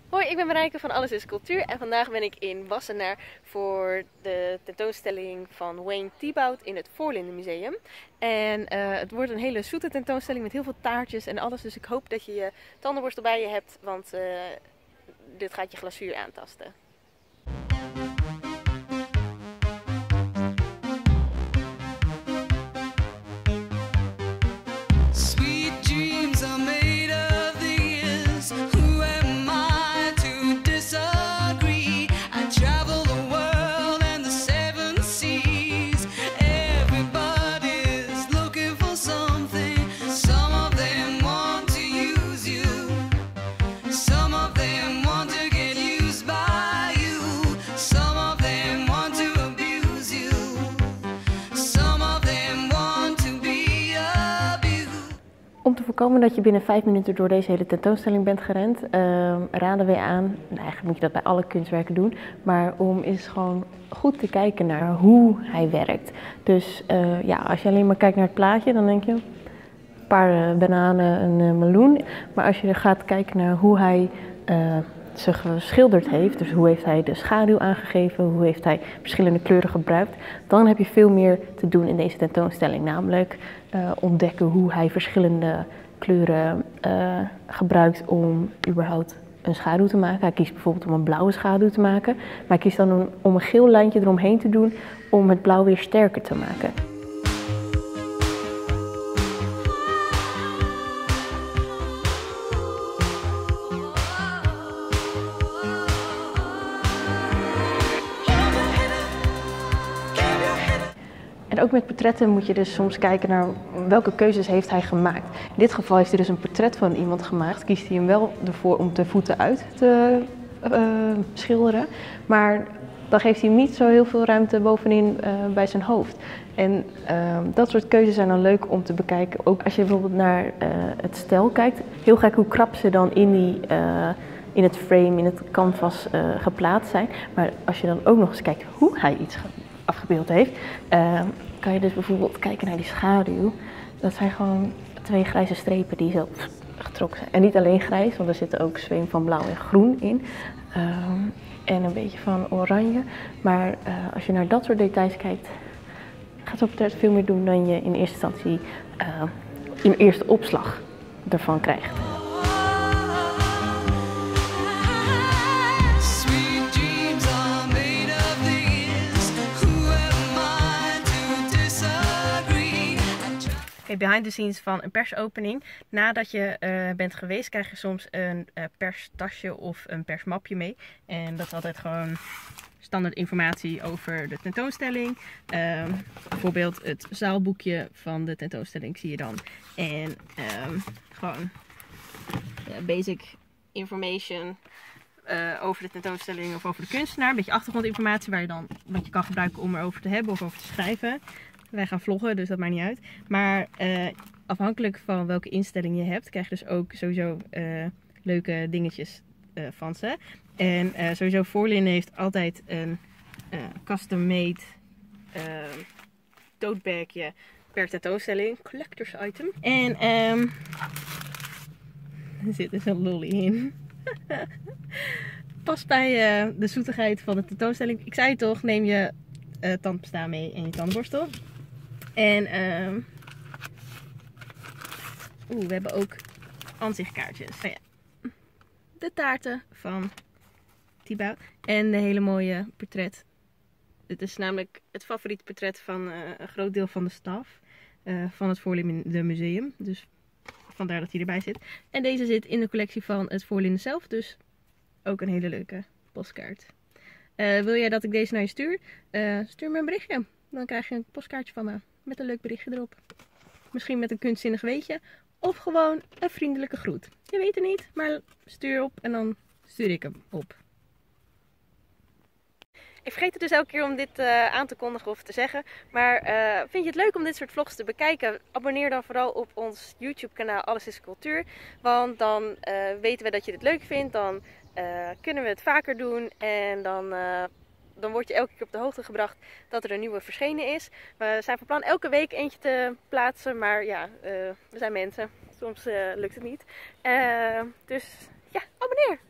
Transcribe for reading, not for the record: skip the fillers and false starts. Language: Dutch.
Hoi, ik ben Marijke van Alles is Cultuur en vandaag ben ik in Wassenaar voor de tentoonstelling van Wayne Thiebaud in het Voorlindenmuseum. En het wordt een hele zoete tentoonstelling met heel veel taartjes en alles, dus ik hoop dat je je tandenborstel bij je hebt, want dit gaat je glazuur aantasten. Om te voorkomen dat je binnen 5 minuten door deze hele tentoonstelling bent gerend, raden we je aan, nou eigenlijk moet je dat bij alle kunstwerken doen, maar om eens gewoon goed te kijken naar hoe hij werkt. Dus ja, als je alleen maar kijkt naar het plaatje, dan denk je een paar bananen, een meloen. Maar als je gaat kijken naar hoe hij ze geschilderd heeft, dus hoe heeft hij de schaduw aangegeven, hoe heeft hij verschillende kleuren gebruikt, dan heb je veel meer te doen in deze tentoonstelling. Namelijk ontdekken hoe hij verschillende kleuren gebruikt om überhaupt een schaduw te maken. Hij kiest bijvoorbeeld om een blauwe schaduw te maken, maar hij kiest dan om een geel lijntje eromheen te doen om het blauw weer sterker te maken. En ook met portretten moet je dus soms kijken naar welke keuzes heeft hij gemaakt. In dit geval heeft hij dus een portret van iemand gemaakt. Kiest hij hem wel ervoor om de voeten uit te schilderen. Maar dan geeft hij hem niet zo heel veel ruimte bovenin bij zijn hoofd. En dat soort keuzes zijn dan leuk om te bekijken. Ook als je bijvoorbeeld naar het stel kijkt. Heel gek hoe krap ze dan in het frame, in het canvas geplaatst zijn. Maar als je dan ook nog eens kijkt hoe hij iets afgebeeld heeft, kan je dus bijvoorbeeld kijken naar die schaduw. Dat zijn gewoon 2 grijze strepen die zo getrokken zijn. En niet alleen grijs, want er zit ook zweem van blauw en groen in. En een beetje van oranje. Maar als je naar dat soort details kijkt, gaat zo'n portret veel meer doen dan je in eerste instantie in eerste opslag ervan krijgt. Behind the scenes van een persopening. Nadat je bent geweest, krijg je soms een perstasje of een persmapje mee. En dat is altijd gewoon standaard informatie over de tentoonstelling. Bijvoorbeeld het zaalboekje van de tentoonstelling zie je dan. En gewoon basic information over de tentoonstelling of over de kunstenaar. Een beetje achtergrondinformatie waar je dan wat je kan gebruiken om erover te hebben of over te schrijven. Wij gaan vloggen, dus dat maakt niet uit. Maar afhankelijk van welke instelling je hebt, krijg je dus ook sowieso leuke dingetjes van ze. En sowieso Voorlinden heeft altijd een custom-made tote bagje per tentoonstelling. Collectors item. En er zit dus een lolly in. Past bij de zoetigheid van de tentoonstelling. Ik zei het toch, neem je tandpasta mee en je tandenborstel. En we hebben ook aanzichtkaartjes. Oh ja. De taarten van Thiebaud. En de hele mooie portret. Dit is namelijk het favoriete portret van een groot deel van de staf van het Voorlindenmuseum. Dus vandaar dat hij erbij zit. En deze zit in de collectie van het Voorlinden zelf. Dus ook een hele leuke postkaart. Wil jij dat ik deze naar je stuur? Stuur me een berichtje. Dan krijg je een postkaartje van me. Met een leuk berichtje erop. Misschien met een kunstzinnig weetje. Of gewoon een vriendelijke groet. Je weet het niet, maar stuur op en dan stuur ik hem op. Ik vergeet het dus elke keer om dit aan te kondigen of te zeggen. Maar vind je het leuk om dit soort vlogs te bekijken? Abonneer dan vooral op ons YouTube kanaal Alles is Cultuur. Want dan weten we dat je dit leuk vindt. Dan kunnen we het vaker doen. En dan word je elke keer op de hoogte gebracht dat er een nieuwe verschenen is. We zijn van plan elke week eentje te plaatsen. Maar ja, we zijn mensen. Soms lukt het niet. Dus ja, abonneer!